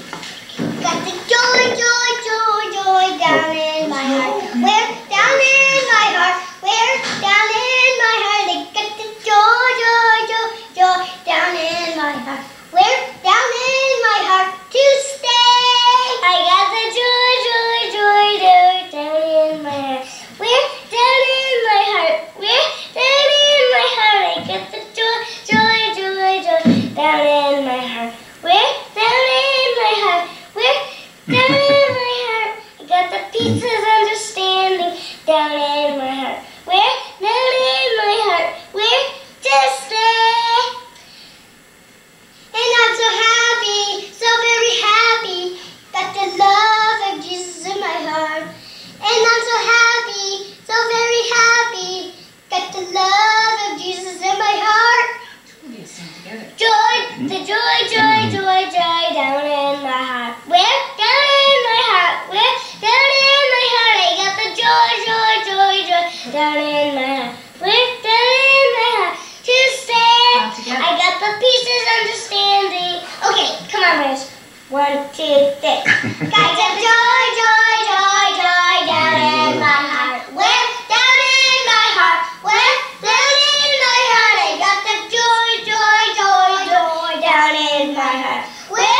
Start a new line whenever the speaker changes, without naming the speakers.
Got the joy, joy, joy, joy down in my heart. Where? Down in my heart. Where? Down in my heart. I got the joy, joy, joy, joy down in my heart. Where? Down in my heart to stay. I got the joy, joy, joy, joy down in my heart. Where? Down in my heart. Where? Down in my heart. I got the joy, joy, joy, joy down in my heart. Where? Down in my heart. Where? Down in my heart. I got the peace of understanding down in my heart. Where? Down in my heart. Where? To stay. And I'm so happy, so very happy. Got the love of Jesus in my heart. And I'm so happy, so very happy. Got the love of Jesus in my heart. Joy, the joy, joy, joy, joy down in my heart. Where? Down in my heart. Where? Down in my heart. I got the joy, joy, joy, joy down in my heart. Where? Down in my heart. To stay. I got the pieces understanding. Okay, come on, Rose. 1, 2, 3. Got the joy, joy, joy, joy down in my heart. Where? Down in my heart. Where? Down in my heart. I got the joy, joy, joy, joy down in my heart. Where?